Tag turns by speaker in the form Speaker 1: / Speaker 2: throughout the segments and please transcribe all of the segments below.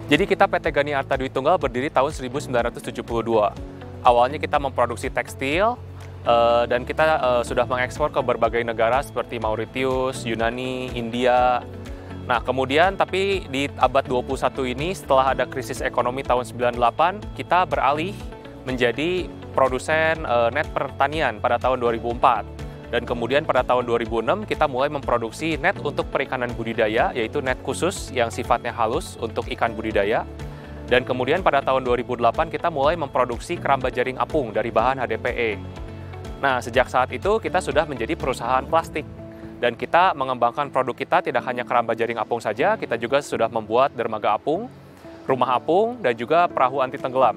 Speaker 1: Jadi kita PT Gani Arta Dwi Tunggal berdiri tahun 1972. Awalnya kita memproduksi tekstil, dan kita sudah mengekspor ke berbagai negara seperti Mauritius, Yunani, India. Nah, kemudian tapi di abad 21 ini setelah ada krisis ekonomi tahun 98, kita beralih menjadi produsen net pertanian pada tahun 2004. Dan kemudian pada tahun 2006 kita mulai memproduksi net untuk perikanan budidaya, yaitu net khusus yang sifatnya halus untuk ikan budidaya. Dan kemudian pada tahun 2008 kita mulai memproduksi keramba jaring apung dari bahan HDPE. Nah, sejak saat itu kita sudah menjadi perusahaan plastik. Dan kita mengembangkan produk kita tidak hanya keramba jaring apung saja, kita juga sudah membuat dermaga apung, rumah apung, dan juga perahu anti tenggelam.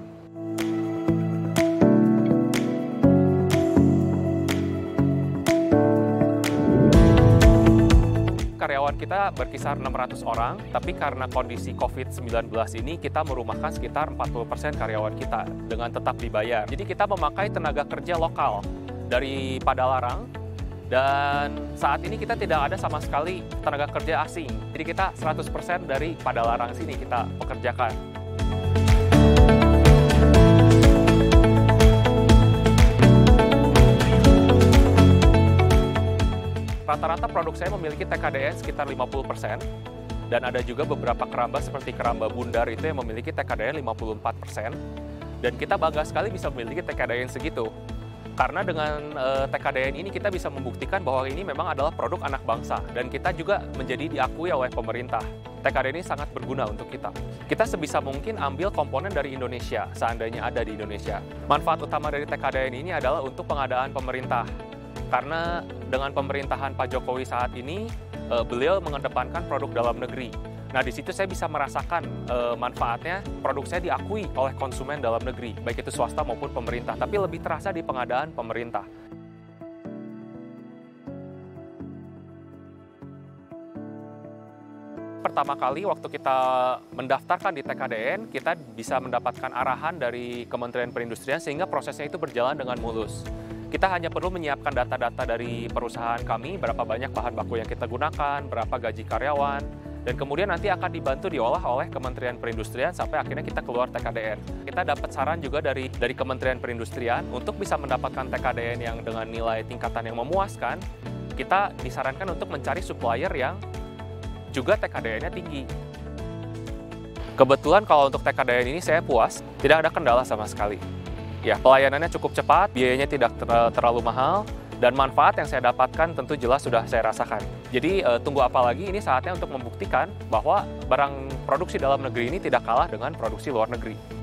Speaker 1: Karyawan kita berkisar 600 orang, tapi karena kondisi COVID-19 ini kita merumahkan sekitar 40% karyawan kita dengan tetap dibayar. Jadi kita memakai tenaga kerja lokal dari Padalarang, dan saat ini kita tidak ada sama sekali tenaga kerja asing. Jadi kita 100% dari Padalarang sini kita pekerjakan. Rata-rata produk saya memiliki TKDN sekitar 50%, dan ada juga beberapa keramba seperti keramba bundar itu yang memiliki TKDN 54%, dan kita bangga sekali bisa memiliki TKDN segitu. Karena dengan TKDN ini kita bisa membuktikan bahwa ini memang adalah produk anak bangsa, dan kita juga menjadi diakui oleh pemerintah. TKDN ini sangat berguna untuk kita. Kita sebisa mungkin ambil komponen dari Indonesia, seandainya ada di Indonesia. Manfaat utama dari TKDN ini adalah untuk pengadaan pemerintah. Karena dengan pemerintahan Pak Jokowi saat ini, beliau mengedepankan produk dalam negeri. Nah, di situ saya bisa merasakan manfaatnya, produk saya diakui oleh konsumen dalam negeri, baik itu swasta maupun pemerintah, tapi lebih terasa di pengadaan pemerintah. Pertama kali waktu kita mendaftarkan di TKDN, kita bisa mendapatkan arahan dari Kementerian Perindustrian sehingga prosesnya itu berjalan dengan mulus. Kita hanya perlu menyiapkan data-data dari perusahaan kami, berapa banyak bahan baku yang kita gunakan, berapa gaji karyawan, dan kemudian nanti akan dibantu diolah oleh Kementerian Perindustrian sampai akhirnya kita keluar TKDN. Kita dapat saran juga dari Kementerian Perindustrian untuk bisa mendapatkan TKDN yang dengan nilai tingkatan yang memuaskan, kita disarankan untuk mencari supplier yang juga TKDN-nya tinggi. Kebetulan kalau untuk TKDN ini saya puas, tidak ada kendala sama sekali. Ya, pelayanannya cukup cepat, biayanya tidak terlalu mahal, dan manfaat yang saya dapatkan tentu jelas sudah saya rasakan. Jadi tunggu apa lagi, ini saatnya untuk membuktikan bahwa barang produksi dalam negeri ini tidak kalah dengan produksi luar negeri.